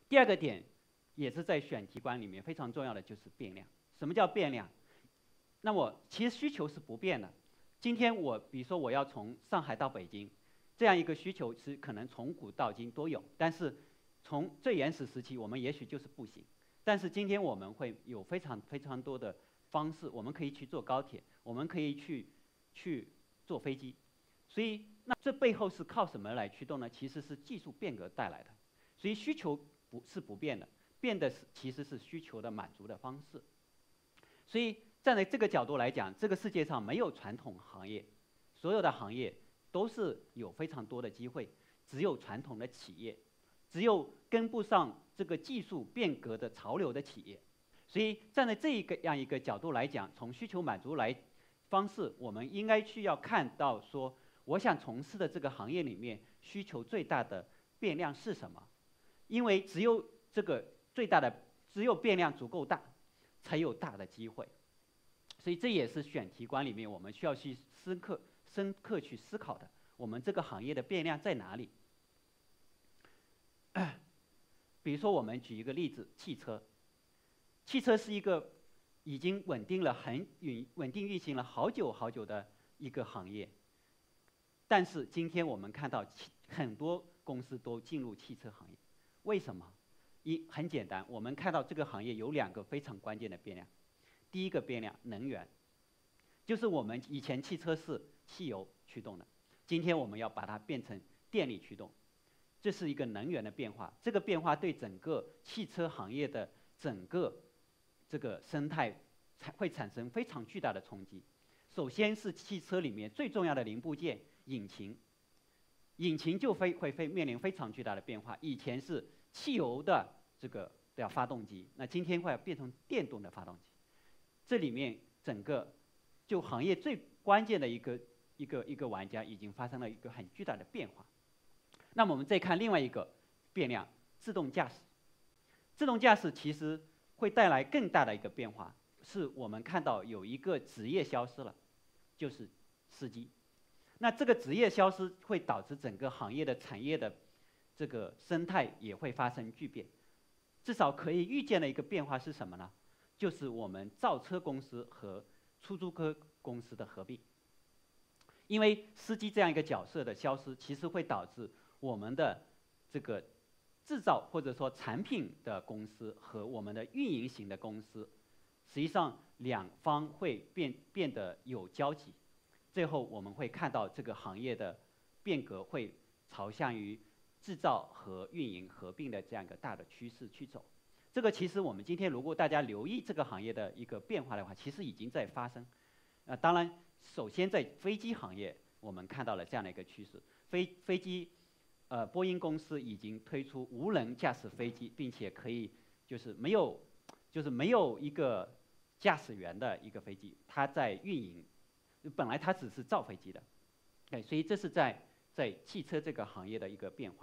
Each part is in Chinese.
第二个点，也是在选题观里面非常重要的，就是变量。什么叫变量？那么其实需求是不变的。今天比如说我要从上海到北京，这样一个需求是可能从古到今都有，但是从最原始时期，我们也许就是步行，但是今天我们会有非常多的方式，我们可以去坐高铁，我们可以去坐飞机，所以那这背后是靠什么来驱动呢？其实是技术变革带来的。所以需求不变的，变的其实是需求的满足的方式。所以站在这个角度来讲，这个世界上没有传统行业，所有的行业都是有非常多的机会，只有传统的企业，只有跟不上这个技术变革的潮流的企业。所以站在这样一个角度来讲，从需求满足方式，我们应该要看到说，我想从事的这个行业里面需求最大的变量是什么？因为只有这个只有变量足够大，才有大的机会。所以这也是选题观里面我们需要去深刻去思考的。我们这个行业的变量在哪里？比如说，我们举一个例子，汽车。汽车是一个已经稳定运行了好久的一个行业，但是今天我们看到很多公司都进入汽车行业，为什么？很简单，我们看到这个行业有2个非常关键的变量。第一个变量，能源，就是我们以前汽车是汽油驱动的，今天我们要把它变成电力驱动，这是一个能源的变化。这个变化对整个汽车行业的整个这个生态会产生非常巨大的冲击。首先是汽车里面最重要的零部件引擎，引擎就会面临非常巨大的变化。以前是汽油的这个发动机，那今天会变成电动的发动机。这里面整个就行业最关键的一个玩家已经发生了一个很巨大的变化。那么我们再看另外一个变量，自动驾驶。自动驾驶其实会带来更大的一个变化，是我们看到有一个职业消失了，就是司机。那这个职业消失会导致整个行业的产业的这个生态也会发生巨变。至少可以预见的一个变化是什么呢？就是我们造车公司和出租车公司的合并。因为司机这样一个角色的消失，其实会导致我们的这个制造或者说产品的公司和我们的运营型的公司，实际上2方会变得有交集。最后我们会看到这个行业的变革会朝向于制造和运营合并的这样一个大的趋势去走。这个其实我们今天如果大家留意这个行业的一个变化的话，其实已经在发生。当然，首先在飞机行业，我们看到了这样的一个趋势。飞机，波音公司已经推出无人驾驶飞机，并且可以就是没有一个驾驶员的一个飞机，它在运营。本来它只是造飞机的，所以这是在汽车这个行业的一个变化。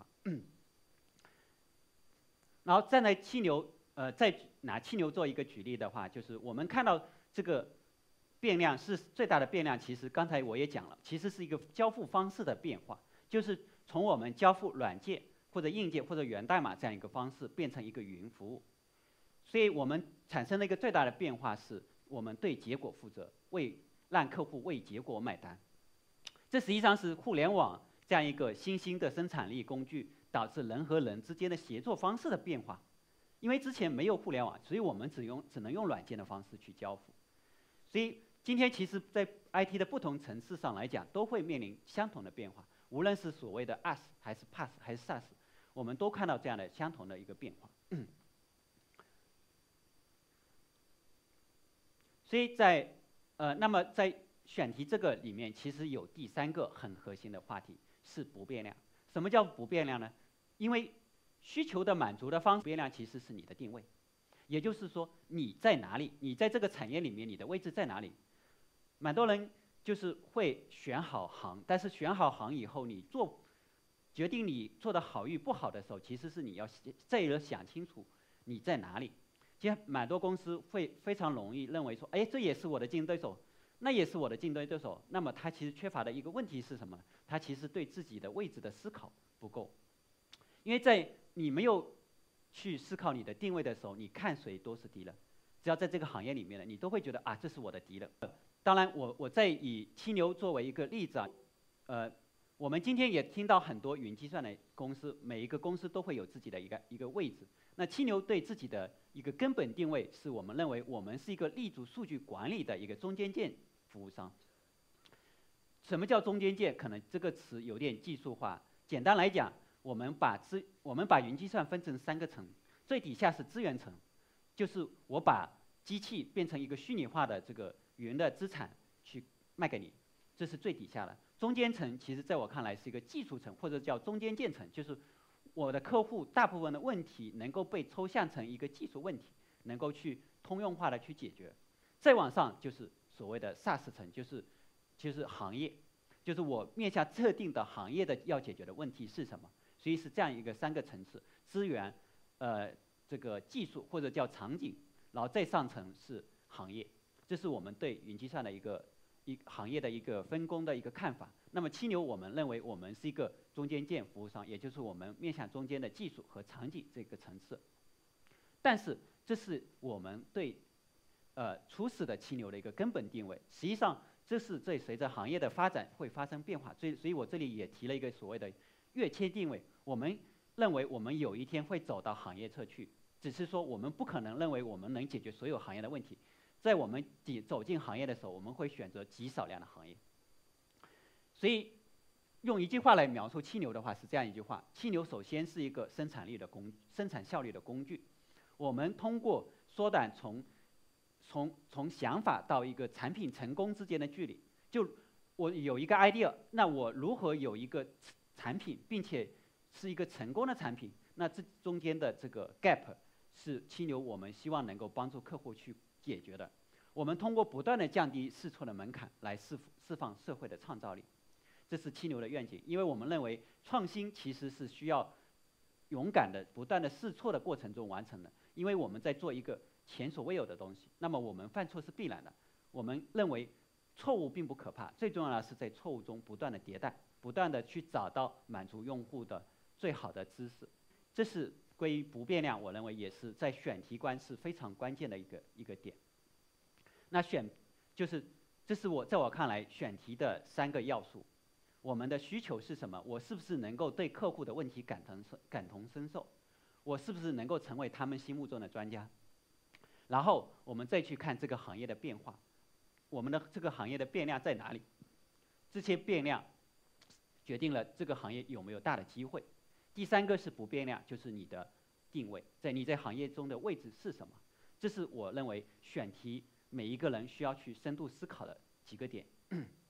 然后再拿汽牛做一个举例的话，就是我们看到这个变量是最大的变量，其实刚才我也讲了，其实是一个交付方式的变化，就是从我们交付软件或者硬件或者源代码这样一个方式变成一个云服务。所以我们产生了一个最大的变化是，我们对结果负责，让客户为结果买单。这实际上是互联网这样一个新兴的生产力工具导致人和人之间的协作方式的变化。因为之前没有互联网，所以我们只能用软件的方式去交付。所以今天其实在 IT 的不同层次上来讲，都会面临相同的变化。无论是所谓的 IaaS 还是 PaaS 还是 SaaS， 我们都看到这样的相同的一个变化。所以那么在选题这个里面，其实有第3个很核心的话题是不变量。什么叫不变量呢？因为需求的满足的方式，变量其实是你的定位，也就是说你在哪里，你在这个产业里面你的位置在哪里。蛮多人就是会选好行，但是选好行以后，决定你做的好与不好的时候，其实是你要想清楚你在哪里。其实蛮多公司会非常容易认为说，哎，这也是我的竞争对手，那也是我的竞争对手。那么他其实缺乏的一个问题是什么？他其实对自己的位置的思考不够。因为在你没有去思考你的定位的时候，你看谁都是敌人。只要在这个行业里面呢，你都会觉得啊，这是我的敌人。当然，我再以七牛作为一个例子啊，我们今天也听到很多云计算的公司，每一个公司都会有自己的一个位置。那七牛对自己的一个根本定位是我们认为我们是一个立足数据管理的一个中间件服务商。什么叫中间件？可能这个词有点技术化。简单来讲，我们把云计算分成3个层，最底下是资源层，就是我把机器变成一个虚拟化的这个云的资产去卖给你，这是最底下的。中间层其实在我看来是一个技术层，或者叫中间件层，就是我的客户大部分的问题能够被抽象成一个技术问题，能够去通用化的去解决。再往上就是所谓的 SaaS 层，就是行业，就是我面向特定的行业的要解决的问题是什么。所以是这样一个3个层次：资源、这个技术或者叫场景，然后再上层是行业。这是我们对云计算的一个行业的一个分工的一个看法。那么七牛我们认为我们是一个中间件服务商，也就是我们面向中间的技术和场景这个层次。但是这是我们对初始的七牛的一个根本定位。实际上，这是随着行业的发展会发生变化。所以我这里也提了一个所谓的跃迁定位。我们认为我们有一天会走到行业侧去，只是说我们不可能认为我们能解决所有行业的问题。在我们走进行业的时候，我们会选择极少量的行业。所以，用一句话来描述七牛的话是这样一句话：七牛首先是一个生产效率的工具。我们通过缩短从想法到一个产品成功之间的距离。就我有一个 idea， 那我如何有一个产品，并且是一个成功的产品？那这中间的这个 gap 是七牛我们希望能够帮助客户去解决的。我们通过不断的降低试错的门槛，来释放社会的创造力。这是七牛的愿景，因为我们认为创新其实是需要勇敢的、不断的试错的过程中完成的。因为我们在做一个前所未有的东西，那么我们犯错是必然的。我们认为错误并不可怕，最重要的是在错误中不断的迭代，不断的去找到满足用户的最好的知识。这是关于不变量，我认为也是在选题关是非常关键的一个点。那这是在我看来选题的3个要素。我们的需求是什么？我是不是能够对客户的问题感同身受？我是不是能够成为他们心目中的专家？然后我们再去看这个行业的变化，我们的这个行业的变量在哪里？这些变量决定了这个行业有没有大的机会。第3个是不变量，就是你的定位，你在行业中的位置是什么？这是我认为选题每一个人需要去深度思考的几个点。